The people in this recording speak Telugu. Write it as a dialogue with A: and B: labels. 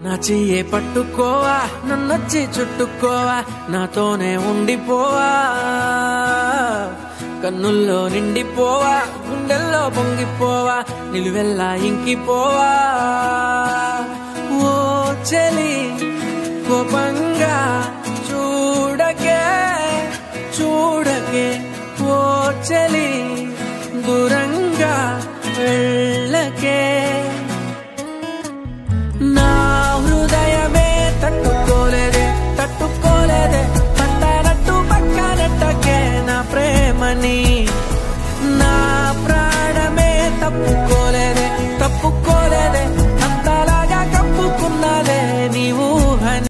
A: నా చెయ్యే పట్టుకోవా, నన్నొచ్చి చుట్టుకోవా, నాతోనే ఉండిపోవా, కన్నుల్లో నిండిపోవా, గుండెల్లో పొంగిపోవా, నిలువెల్లా ఇంకిపోవా. ఓ చెలి కోపంగా చూడకే చూడకే, ఓ చెలి దూరంగా